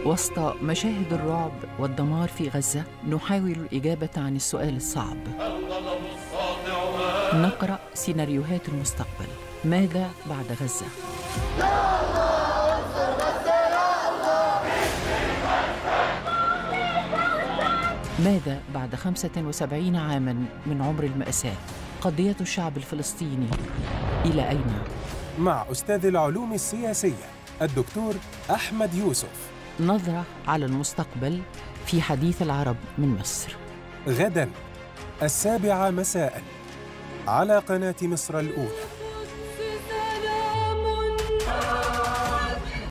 وسط مشاهد الرعب والدمار في غزة نحاول الإجابة عن السؤال الصعب. نقرأ سيناريوهات المستقبل. ماذا بعد غزة؟ ماذا بعد 75 عاماً من عمر المأساة؟ قضية الشعب الفلسطيني إلى أين؟ مع أستاذ العلوم السياسية الدكتور أحمد يوسف. نظرة على المستقبل في حديث العرب من مصر. غداً 7:00 مساءً على قناة مصر الأولى.